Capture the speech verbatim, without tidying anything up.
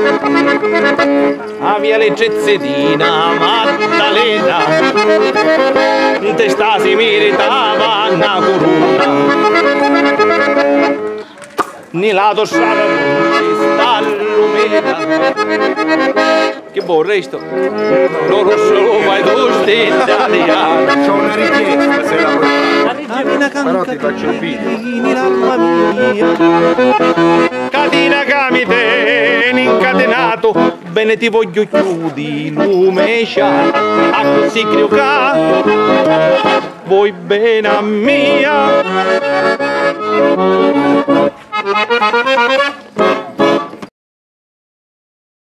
a via le Gezzetina Maddalena te sta si meritava una corona nell'auto strada non ci sta l'umida che vorrei sto loro solo fai tu italiano c'ho una richiesta se la vuoi Catina però ti faccio il video mamma mia Catina camite incatenato bene ti voglio chiudi lume scià a così criocato vuoi bene a mia